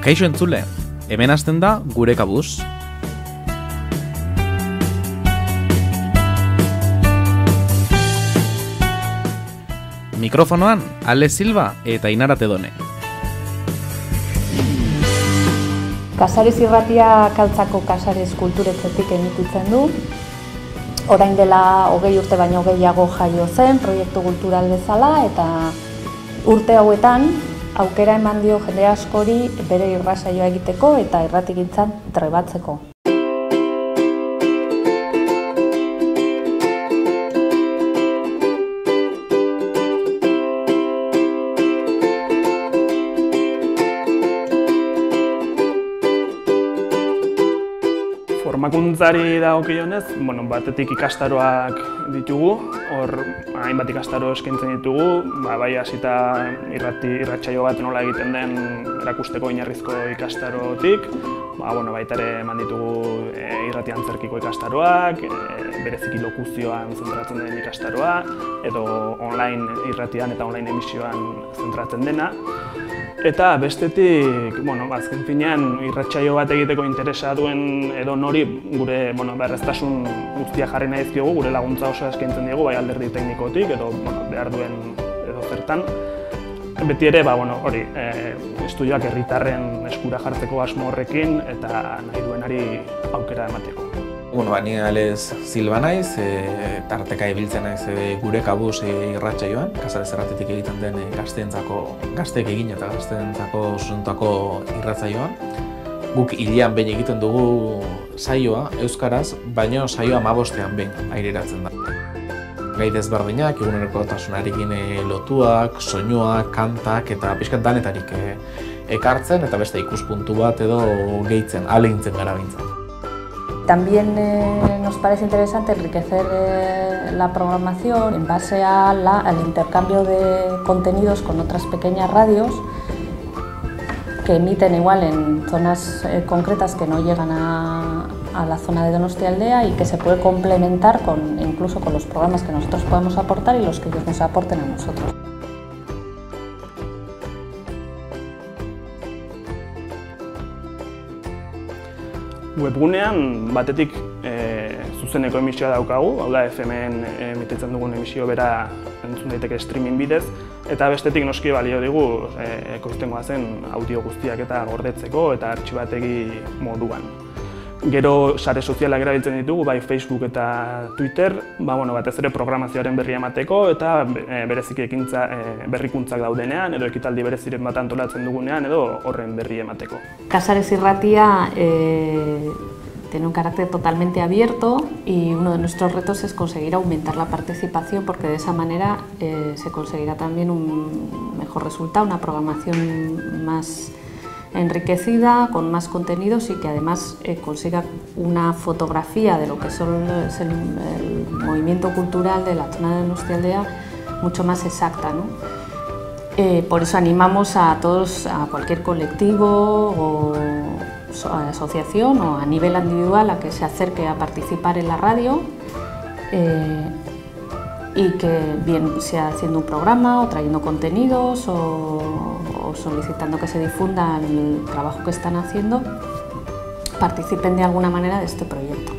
Kaixo entzule, hemen hasten da gure kabuz. Mikrofonoan, Ale Silva eta Ainara Tedone. Casares irratia Kaltzako Casares kulturetxetik emititzen du. Orain dela 20 urte baino gehiago jaio zen, proiektu kultural bezala, eta urte hauetan aukera eman dio jende askori bere irratsaioa egiteko eta irratigintzan trebatzeko. Formakuntzari dagokionez, batetik ikastaroak ditugu, hor hainbat ikastaro eskaintzen ditugu, bai hasita irratsaio bat nola egiten den erakusteko oinarrizko ikastarotik, baita ere eman ditugu irrati antzerkiko ikastaroak, bereziki lokuzioan zentratzen den ikastaroa, edo online irratian eta online emisioan zentratzen dena. Eta bestetik, azken finean irratsaio bat egiteko interesa duen edo nori gure berreztasun guztia jarri nahi dizkiogu, gure laguntza oso eskaintzen diegu, bai alderdi teknikotik edo behar duen edo zertan. Beti ere, estudioak herritarren eskura jartzeko asmo horrekin eta nahi duenari aukera emateko. Ni Alez Silva naiz, tarteka ibiltzen naiz gure kabuz irratsaioan, Casares irratitik egiten den gazteek egin eta gazteentzako zuzendutako irratsaioan. Guk hilean behin egiten dugu saioa euskaraz, baina saioa 15ean behin aireratzen da. Gai desberdinak, egunerokotasunarekin lotuak, soinuak, kantak eta pixkat danetarik ekartzen eta beste ikuspuntu bat edo gehitzen, ahalegintzen gara behintzat. También nos parece interesante enriquecer la programación en base al intercambio de contenidos con otras pequeñas radios que emiten igual en zonas concretas que no llegan a la zona de Donostialdea y que se puede complementar incluso con los programas que nosotros podemos aportar y los que ellos nos aporten a nosotros. Webgunean batetik zuzeneko emisioa daukagu, hau da FM-en emititzen dugun emisio bera entzun daiteke streaming bidez, eta bestetik noski balio digu ekoiztengoa zen audio guztiak eta gordetzeko eta artxibategi moduan. Gero sare sozialak erabiltzen ditugu, bai Facebook eta Twitter, batez ere programazioaren berri emateko eta bereziki berrikuntzak daudenean edo ekitaldi bereziren bat antolatzen dugunean edo horren berri emateko. Casares irratia tiene un carácter totalmente abierto y uno de nuestros retos es conseguir aumentar la participación porque de esa manera se conseguirá también un mejor resultado, una programación más enriquecida, con más contenidos y que además consiga una fotografía de lo que es el movimiento cultural de la zona de Donostialdea mucho más exacta, ¿no? Por eso animamos a todos, a cualquier colectivo o asociación o a nivel individual a que se acerque a participar en la radio y que bien sea haciendo un programa o trayendo contenidos o solicitando que se difunda el trabajo que están haciendo, participen de alguna manera de este proyecto.